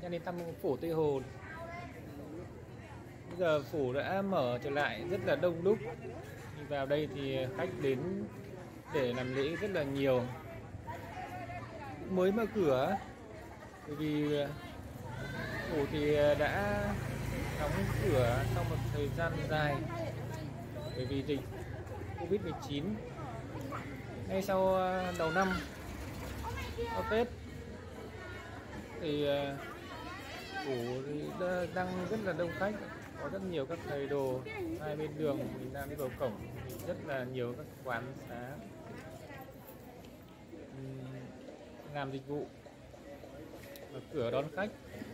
Em đến thăm phủ Tây Hồ. Bây giờ phủ đã mở trở lại rất là đông đúc. Vào đây thì khách đến để làm lễ rất là nhiều. Mới mở cửa bởi vì phủ thì đã đóng cửa sau một thời gian dài bởi vì dịch Covid-19. Ngay sau đầu năm, sau Tết thì phủ đang rất là đông khách, có rất nhiều các thầy đồ hai bên đường. Mình đang đi vào cổng thì rất là nhiều các quán xá làm dịch vụ, mở cửa đón khách.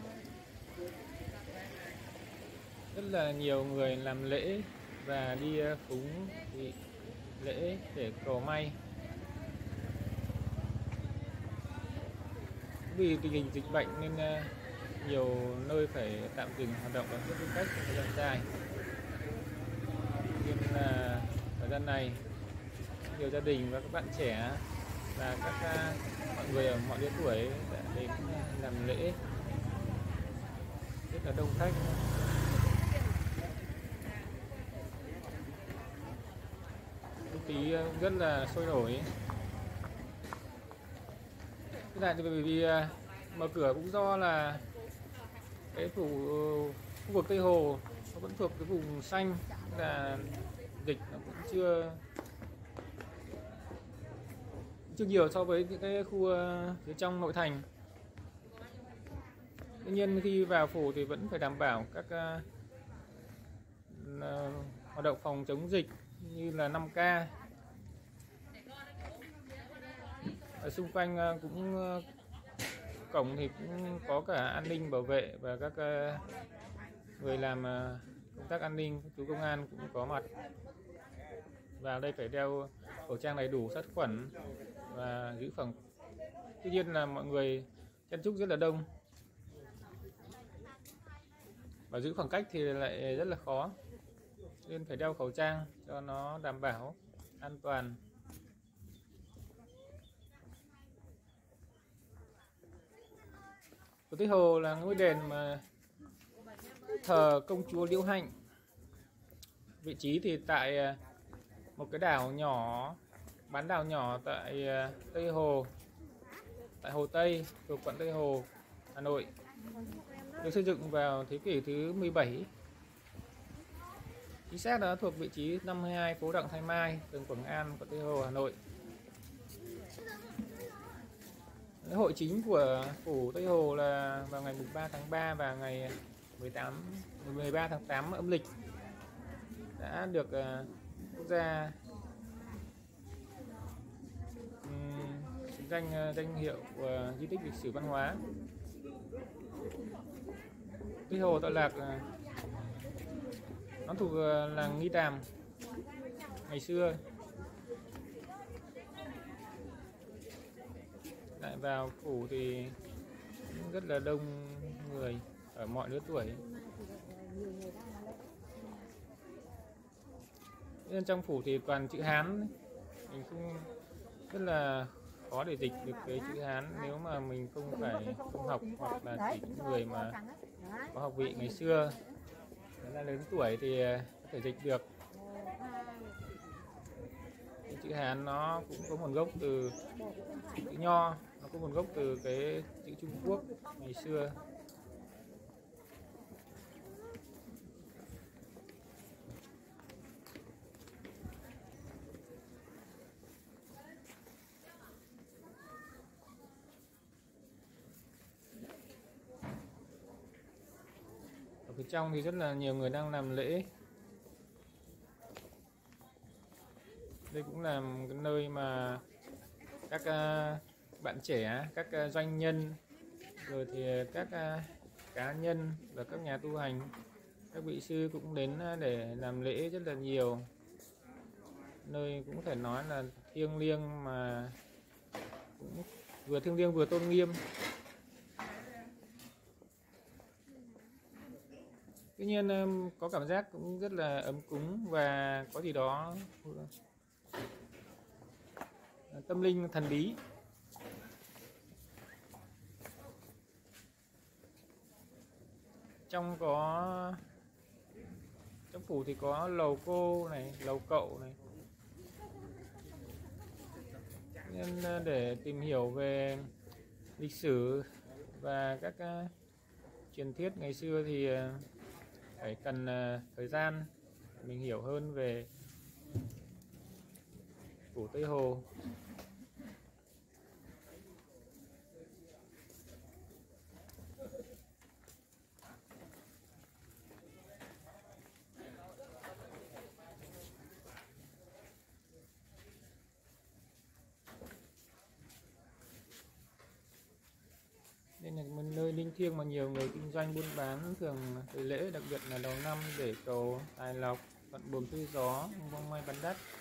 Rất là nhiều người làm lễ và đi cúng lễ để cầu may. Vì tình hình dịch bệnh nên nhiều nơi phải tạm dừng hoạt động đón tiếp du khách trong thời gian dài. Nên là thời gian này nhiều gia đình và các bạn trẻ và các mọi người ở mọi lứa tuổi đã đến làm lễ, rất là đông khách. Không khí rất là sôi nổi. Cái này thì bởi vì mở cửa cũng do là cái khu vực Tây Hồ nó vẫn thuộc cái vùng xanh, là dịch nó cũng chưa nhiều so với những cái khu phía trong nội thành. Tuy nhiên khi vào phủ thì vẫn phải đảm bảo các hoạt động phòng chống dịch như là 5K. Ở xung quanh cũng cổng thì cũng có cả an ninh bảo vệ và các người làm công tác an ninh, chú công an cũng có mặt. Vào đây phải đeo khẩu trang đầy đủ, sát khuẩn và giữ khoảng. Tuy nhiên là mọi người chen chúc rất là đông và giữ khoảng cách thì lại rất là khó, nên phải đeo khẩu trang cho nó đảm bảo an toàn. Phủ Tây Hồ là ngôi đền mà thờ công chúa Liễu Hạnh. Vị trí thì tại một cái đảo nhỏ, bán đảo nhỏ tại Tây Hồ, tại Hồ Tây, thuộc quận Tây Hồ, Hà Nội. Được xây dựng vào thế kỷ thứ 17. Chính xác đó thuộc vị trí 52 phố Đặng Thái Mai, phường Quảng An, quận Tây Hồ, Hà Nội. Lễ hội chính của phủ Tây Hồ là vào ngày 3 tháng 3 và ngày 13 tháng 8 âm lịch, đã được quốc gia danh hiệu di tích lịch sử văn hóa. Tây Hồ tọa lạc nó thuộc làng Nghi Tàm ngày xưa. Lại vào phủ thì rất là đông người ở mọi lứa tuổi. Nên trong phủ thì toàn chữ Hán, mình không rất là khó để dịch được cái chữ Hán nếu mà mình không học, hoặc là chỉ những người mà có học vị ngày xưa là lớn tuổi thì có thể dịch được. Cái chữ Hán nó cũng có nguồn gốc từ chữ Nho, nó có nguồn gốc từ cái chữ Trung Quốc ngày xưa. Ở phía trong thì rất là nhiều người đang làm lễ. Đây cũng là cái nơi mà các bạn trẻ, các doanh nhân, rồi thì các cá nhân và các nhà tu hành, các vị sư cũng đến để làm lễ rất là nhiều. Nơi cũng có thể nói là thiêng liêng, mà cũng vừa thiêng liêng vừa tôn nghiêm. Tuy nhiên có cảm giác cũng rất là ấm cúng và có gì đó tâm linh thần bí. trong phủ thì có lầu cô này, lầu cậu này. Nên để tìm hiểu về lịch sử và các truyền thuyết ngày xưa thì phải cần thời gian mình hiểu hơn về phủ Tây Hồ. Đây là một nơi linh thiêng mà nhiều người kinh doanh buôn bán thường tới lễ, đặc biệt là đầu năm để cầu tài lộc, thuận buồm xuôi gió, mong may bán đắt.